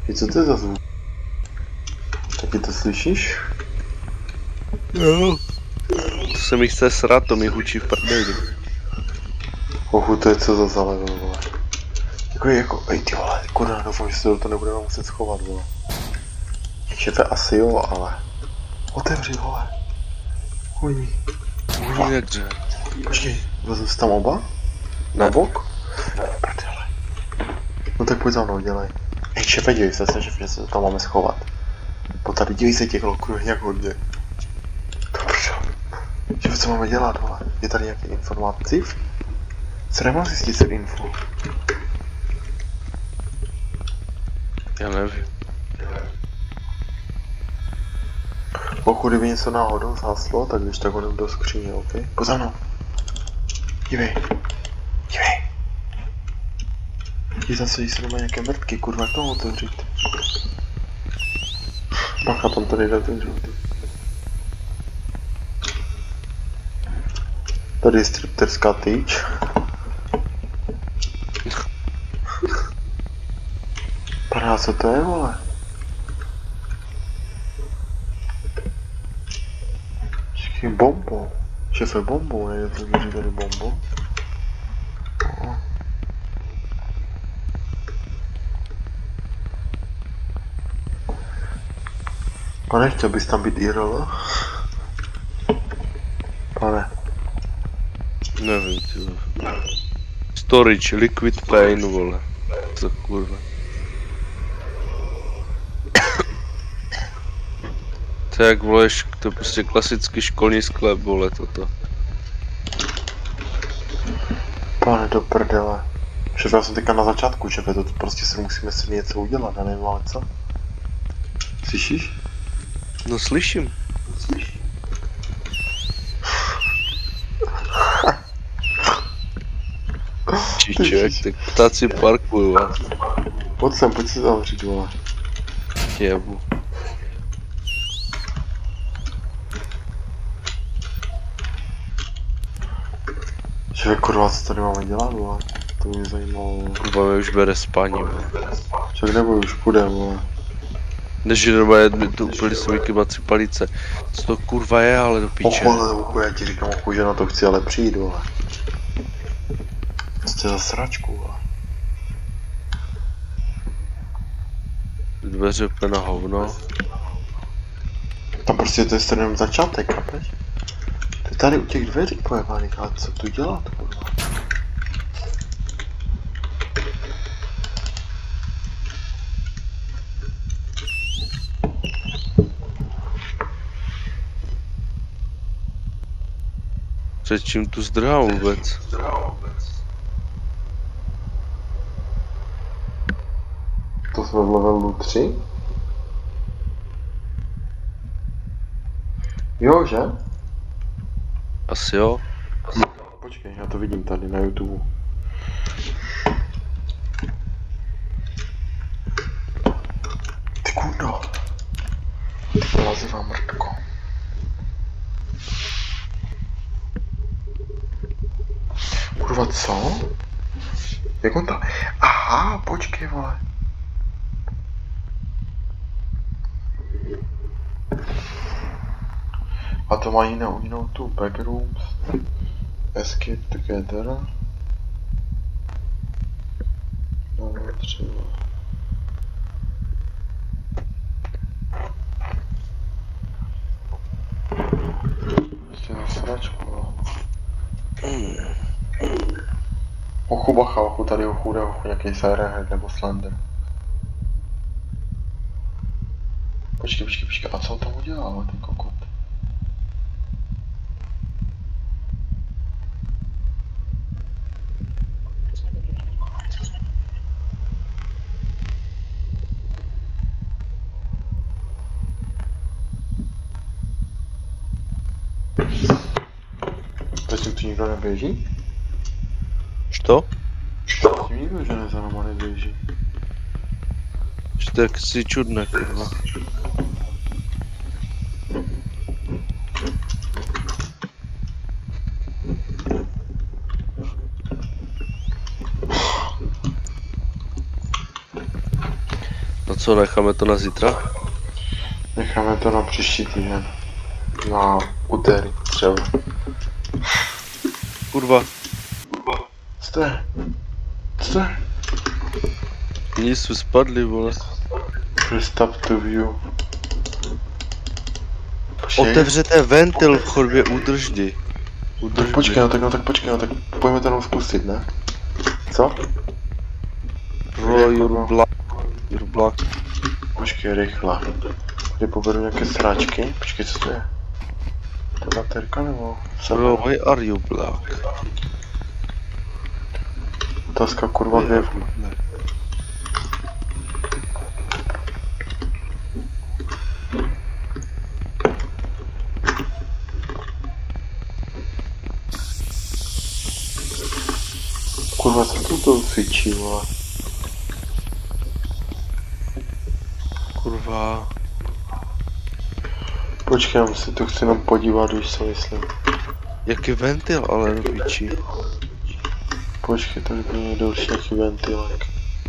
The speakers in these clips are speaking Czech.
Co to je za zvuk? Taky to slyšíš? Jo. To se mi chce srát, to mi hučí v prdeli. Ochu, to je co za zalevel, vole. Jako, ej ty vole, kurva, doufám, že se do toho nebudeme muset schovat, vole. Šefe, asi jo, ale... Otevři, vole. Uj. Jakže? Počkej, vezmu si tam oba? Ne. Na bok? Ne, prdele. No tak pojď za mnou, dělej. Ej, šefe, dívej se, že se tam máme schovat. Po tady dívej se těch loků jak hodně. Dobře. Šefe, co máme dělat, vole? Je tady nějaký informací? Co nemám zjistit se info? Já nevím. Pokud kdyby něco náhodou zhaslo, tak když tak hodím do skříně, ok? Pojď za mnou. Dívej. Dívej. Je zase, že se doma nějaké mrtky, kurva, jak to otevřít? Bacha, tam to nejde otevřít. Tady je stripterská tyč. Padá, co to je, vole? Počkej, bombo. Šefe, bombo, nejde to říct tady bombo. Pane, chtěl bys tam být IRL? Pane. Nevím, ty vole. Storage, liquid pain, vole. Co kurva. To je jak voleš, to je prostě klasický školní sklep, vole, toto. Pane, do prdele. Šefe, já jsem teďka na začátku, šefe, to prostě se musíme si něco udělat, já nevím, ale co? Slyšíš? No slyším. Čiček, tak ptáci parkuju, a Pojď sem, pojď si zavřít, vole. jebu. Šefe, kurva, co tady máme dělat, vole? To mě zajímalo. Kurva, mě už bere spaní, vole. Však nebo už půjde, vole. Než normálně to úplně se mi kybací palice. Co to kurva je, ale do píče. Ochu, já ti říkám, ochu, že na to chci ale přijít, vole. Co to je za sračku, vole? Dveře úplně na hovno. Tam prostě to je jenom začátek, chápeš? To je tady u těch dveří pojebaných, ale co tu dělat, kurva? Před čím tu zdrhám vůbec? To jsme v levelu 3? Jo, že? Asi jo. Počkej, já to vidím tady na YouTube. Ty kurdo. Ty plazivá mrtko. Kurva, co? Jak on to? Aha, počkej, vole. A to má jinou tu backrooms. Escape together. No, třeba. Ještě na sračku. Ochu, bacha, ochu, tady ochu, nějaký Firehead nebo Slender. Počkej, a co on tam udělal, ten kokot? Zatím tu nikdo neběží? Što? Zatím nikdo, že za náma neběží. Že tak si čudné, kurva. A co, necháme to na zítra? Necháme to na příští týden. Na úterý třeba. Kurva, Jste? Jste? nic jsme spadli, vole. Restart to view. Otevřete ventil v chodbě, udrždi. Tak počkej, no tak pojďme to jenom zkusit, ne? Co? Bro, you're black. Počkej, rychle. Tady poberu nějaké sráčky. Počkej, co to je? To je baterka nebo? Bro, why are you black? Otázka kurva kde. Kurva, co to cvičí, vole? Kurva. Počkej, já se tu chci jenom podívat, víš co myslím. Jaký ventil, ale do piči. Počkej, tady byl někdo už nějaký ventilek.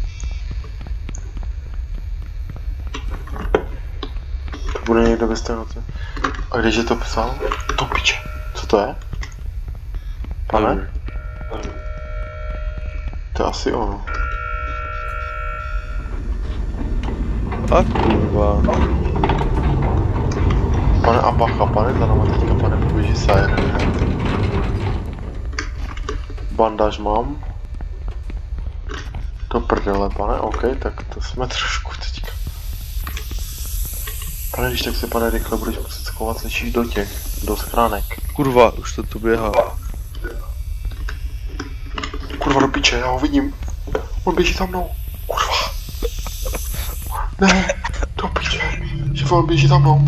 To bude někdo bez toho. A kdeže to psal? To piče. Co to je? Pane? To je asi ono. A kurva. Pane a bacha, pane, za náma teďka pane poběží siren. Bandáž mám. To prdele, pane, OK, tak to jsme trošku teďka. Pane, když tak se pane rychle budeš muset schovat, slyšíš do schránek. Kurva, už to tu běhá. Kurva do piče, já ho vidím. On běží za mnou. Kurva. Ne, do piče, že on běží za mnou.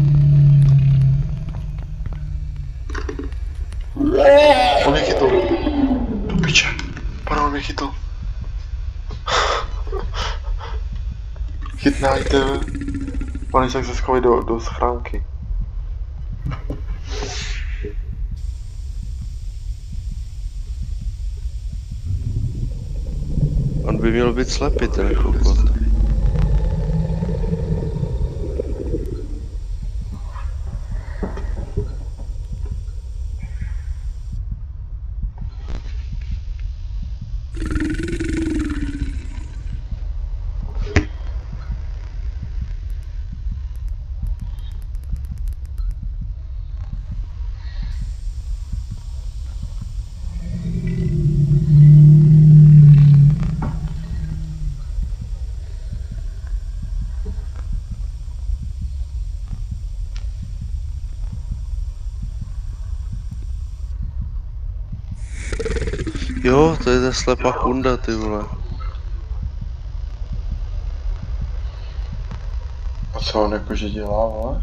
On mě chytl. Do piče. Pane, on mě chytl. Chytnájte. Pane, tak se schovej do schránky. On by měl být slepý, ten kokot. Jo, to je ta slepá kunda, ty vole. A co on jakože dělá, vole?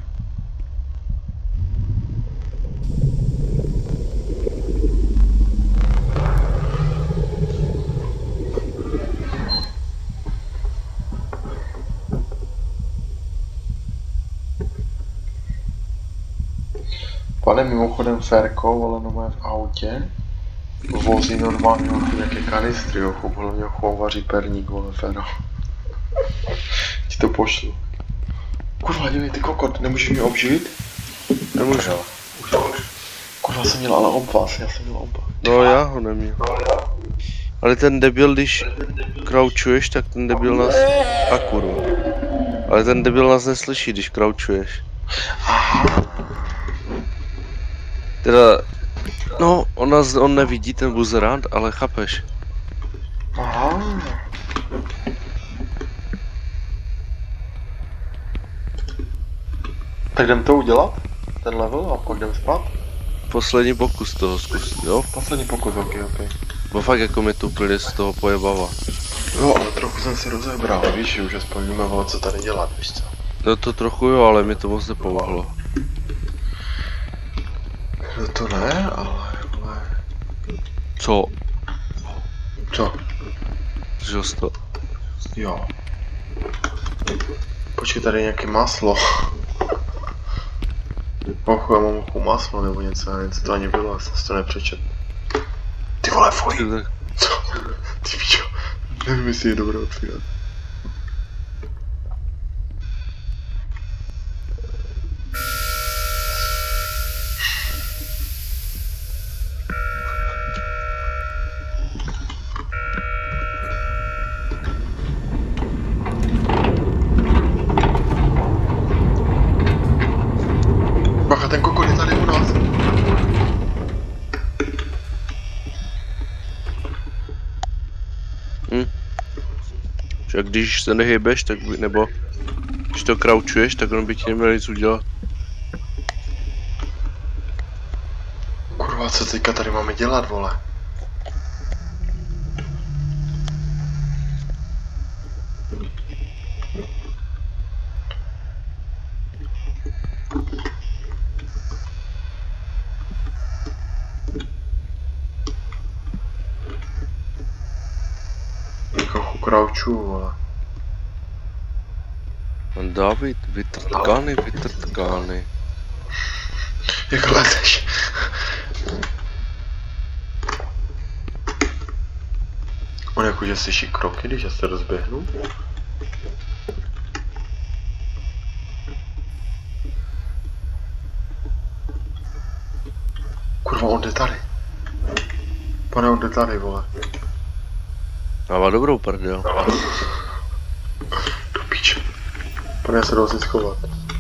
Pane, mimochodem Ferko, vole, no v autě vozí normálně nějaké kanistry, jo, hlavně vaří perník, vole, Fero. Ti to pošlu. Kurva, dívej, ty kokot, nemůžeš mě obživit? Nemůžu. Kurva, jsem měl ale obvaz, já jsem měl obvaz. No já ho neměl. Ale ten debil, když crouchuješ, tak ten debil nás... A kurva. Ale ten debil nás neslyší, když crouchuješ. Aha. Teda... No, on nevidí ten buzerant, ale chápeš. Aha. Tak jdem to udělat? Ten level a pak jdem spát? Poslední pokus toho zkusit, jo? Poslední pokus, ok. Bo fakt jako mi to úplně z toho pojebava. Jo, ale trochu jsem se rozebral, víš, že už aspoň víme, co tady dělat, víš co? No to trochu jo, ale mi to moc nepomohlo. No to ne, ale... Co? Co? Žil jsi to? Jo. Počkej, tady je nějaké maslo. Ochu, já mám ochu maslo nebo něco, já nevím, co to ani bylo, já jsem si to nepřečet. Ty vole, fuj! Co? Ty pičo, nevím, jestli je dobré otvírat. Že když se nehybeš, tak by, nebo když to crouchuješ, tak on by ti neměl nic udělat. Kurva, co teďka tady máme dělat, vole? Jako crouchu, vole. David, vytrtkány. Jak lezeš? On jakože slyší kroky, když já se rozběhnu? Kurva, on jde tady. Pane, on jde tady, vole. Má dobrou prdel. Do píče. Pane, já se jdu asi schovat.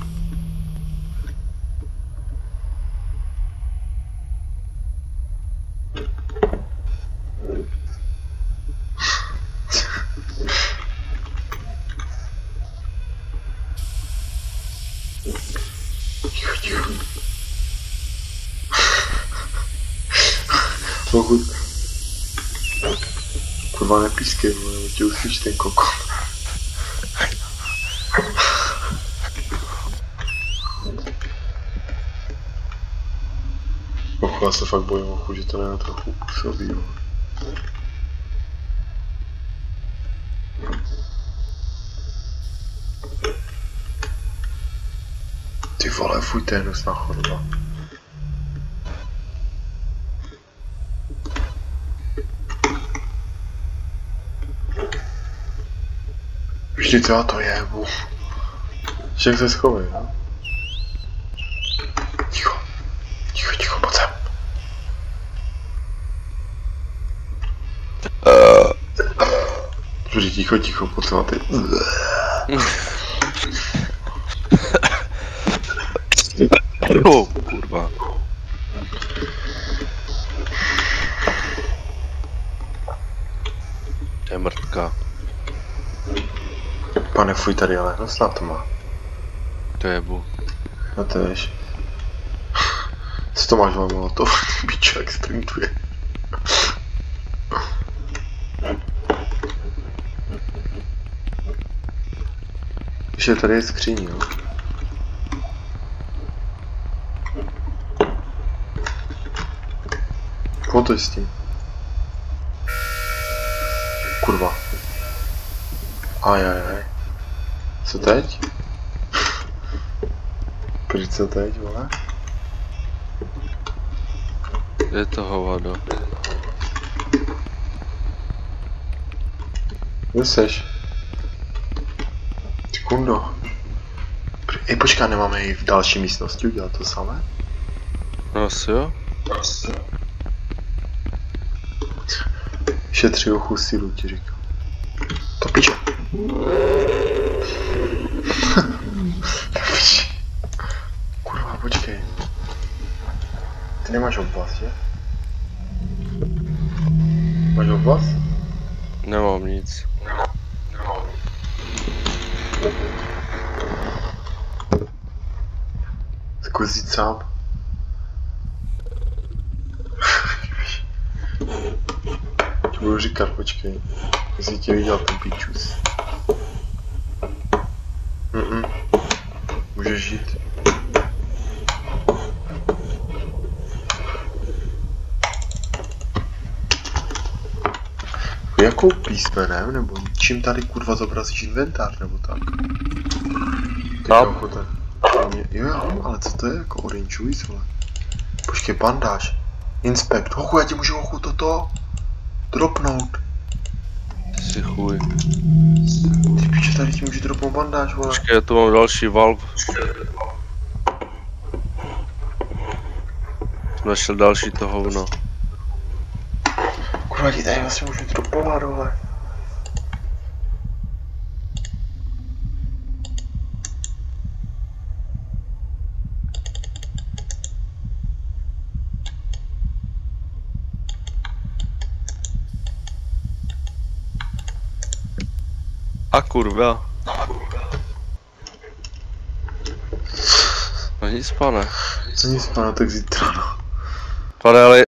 Ticho. Pokud... Kurva, nepískej, vole, tě uslyš ten kokon. Já se fakt bojím, že to nevím trochu působí, vole. Ty vole, fuj, to je hnusná choroba. Vždyť já to jebu. Však se schovej, no? Ticho, pojď sem. Vždyť ticho, pojď sem a ty. Kurva. To je mrtka. Pane, fuj, tady ale hnusná to má. To jebu. No to víš. Co to máš, vole, to bičo, jak sprintuje. Ještě tady je skříň, jo. Pojď s tím. Kurva. Ajajaj. Co teď? Proč co teď, vole? Je to hovado. Kde seš? Ty kundo. Počká, nemáme i v další místnosti udělat to samé? No asi jo. Šetří ochu sílu, ti říkám. To píče. Kurva, počkej. Ty nemáš oblast, je? Máš oblast? Nemám nic. Zkus jít sám. Ti budu říkat, počkej. Jestli tě viděl ten pičus. Můžeš žít. Jakou písmenem, nebo čím tady kurva zobrazíš inventář, nebo tak? Tam. Jo, ale co to je, jako orange juice, vole? Počkej, bandáž. Inspect. Hochu, já ti můžu hochu toto dropnout. Ty si chuj. Ty piče, tady ti můžu dropnout bandáž, vole. Počkej, já tu mám další valve. Našel další to hovno. Kurva, ti tady vlastně můžu dropovat, vole. A kurva. No nic, pane. Nic, pane, tak zítra, no. Pane, ale